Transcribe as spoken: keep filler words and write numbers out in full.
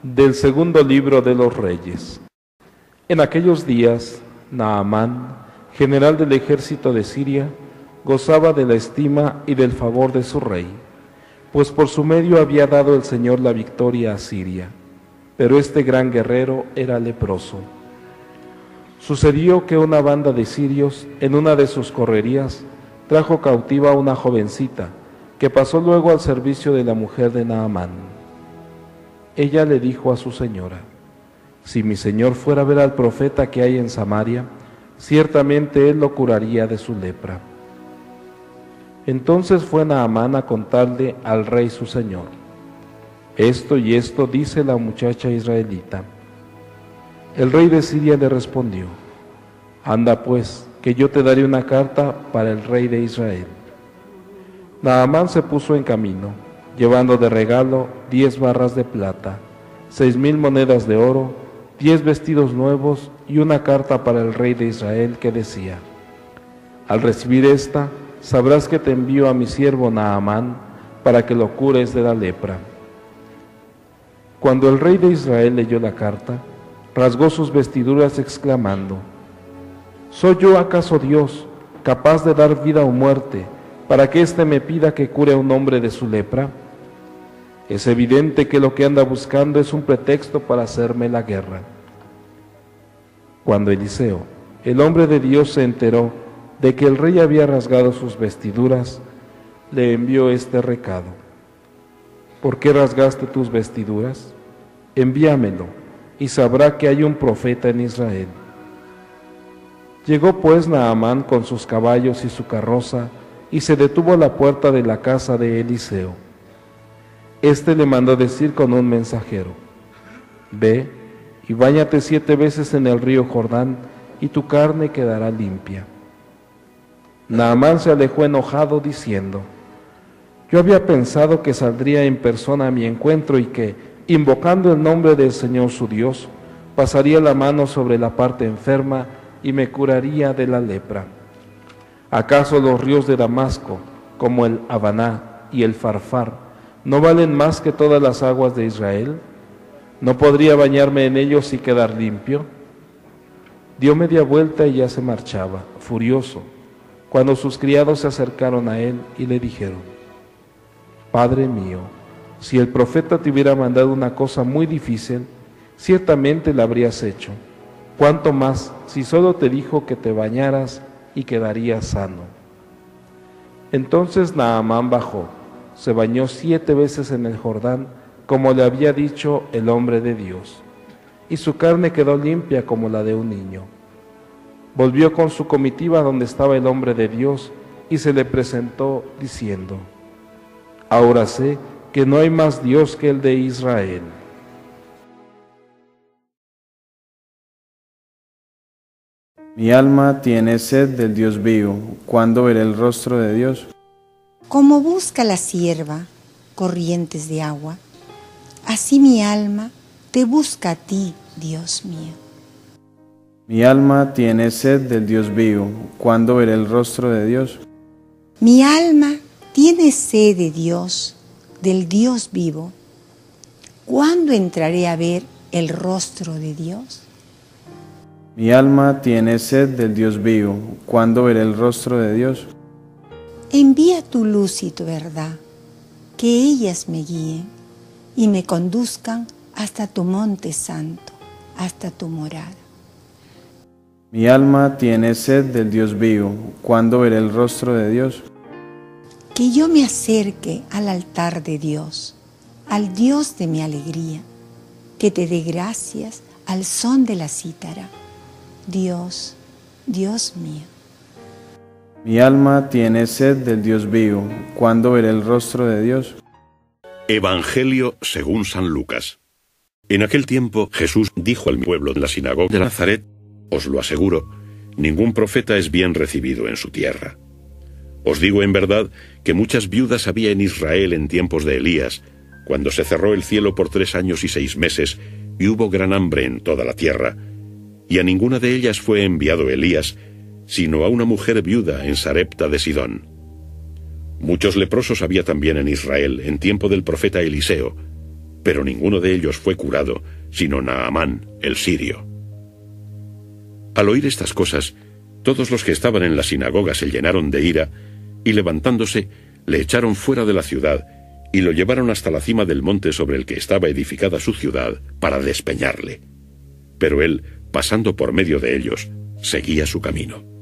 Del segundo libro de los Reyes. En aquellos días, Naamán, general del ejército de Siria, gozaba de la estima y del favor de su rey, pues por su medio había dado el Señor la victoria a Siria, pero este gran guerrero era leproso. Sucedió que una banda de sirios, en una de sus correrías, trajo cautiva a una jovencita, que pasó luego al servicio de la mujer de Naamán. Ella le dijo a su señora: si mi señor fuera a ver al profeta que hay en Samaria, ciertamente él lo curaría de su lepra. Entonces fue Naamán a contarle al rey su señor: esto y esto dice la muchacha israelita. El rey de Siria le respondió: anda pues, que yo te daré una carta para el rey de Israel. Naamán se puso en camino, llevando de regalo diez barras de plata, seis mil monedas de oro, diez vestidos nuevos y una carta para el rey de Israel que decía: al recibir esta, sabrás que te envío a mi siervo Naamán para que lo cures de la lepra. Cuando el rey de Israel leyó la carta, rasgó sus vestiduras exclamando: ¿soy yo acaso Dios, capaz de dar vida o muerte, para que éste me pida que cure a un hombre de su lepra? Es evidente que lo que anda buscando es un pretexto para hacerme la guerra. Cuando Eliseo, el hombre de Dios, se enteró de que el rey había rasgado sus vestiduras, le envió este recado: ¿por qué rasgaste tus vestiduras? Envíamelo, y sabrá que hay un profeta en Israel. Llegó pues Naamán con sus caballos y su carroza, y se detuvo a la puerta de la casa de Eliseo. Este le mandó decir con un mensajero: ve y báñate siete veces en el río Jordán, y tu carne quedará limpia. Naamán se alejó enojado, diciendo: yo había pensado que saldría en persona a mi encuentro y que, invocando el nombre del Señor su Dios, pasaría la mano sobre la parte enferma y me curaría de la lepra. ¿Acaso los ríos de Damasco, como el Habaná y el Farfar, no valen más que todas las aguas de Israel? ¿No podría bañarme en ellos y quedar limpio? Dio media vuelta y ya se marchaba, furioso, cuando sus criados se acercaron a él y le dijeron: Padre mío, si el profeta te hubiera mandado una cosa muy difícil, ciertamente la habrías hecho. Cuánto más si solo te dijo que te bañaras y quedarías sano. Entonces Naamán bajó, se bañó siete veces en el Jordán, como le había dicho el hombre de Dios, y su carne quedó limpia como la de un niño. Volvió con su comitiva donde estaba el hombre de Dios, y se le presentó diciendo: ahora sé que no hay más Dios que el de Israel. Mi alma tiene sed del Dios vivo. ¿Cuándo veré el rostro de Dios? Como busca la sierva corrientes de agua, así mi alma te busca a ti, Dios mío. Mi alma tiene sed del Dios vivo. ¿Cuándo veré el rostro de Dios? Mi alma tiene sed de Dios, del Dios vivo. ¿Cuándo entraré a ver el rostro de Dios? Mi alma tiene sed del Dios vivo. ¿Cuándo veré el rostro de Dios? Envía tu luz y tu verdad, que ellas me guíen y me conduzcan hasta tu monte santo, hasta tu morada. Mi alma tiene sed del Dios vivo. ¿Cuándo veré el rostro de Dios? Que yo me acerque al altar de Dios, al Dios de mi alegría, que te dé gracias al son de la cítara. Dios, Dios mío. Mi alma tiene sed del Dios vivo. ¿Cuándo veré el rostro de Dios? Evangelio según San Lucas. En aquel tiempo Jesús dijo al pueblo de la sinagoga de Nazaret: os lo aseguro, ningún profeta es bien recibido en su tierra. Os digo en verdad que muchas viudas había en Israel en tiempos de Elías, cuando se cerró el cielo por tres años y seis meses, y hubo gran hambre en toda la tierra, y a ninguna de ellas fue enviado Elías, sino a una mujer viuda en Sarepta de Sidón. Muchos leprosos había también en Israel en tiempo del profeta Eliseo, pero ninguno de ellos fue curado, sino Naamán, el sirio. Al oír estas cosas, todos los que estaban en la sinagoga se llenaron de ira, y levantándose, le echaron fuera de la ciudad, y lo llevaron hasta la cima del monte sobre el que estaba edificada su ciudad, para despeñarle. Pero él, pasando por medio de ellos, seguía su camino.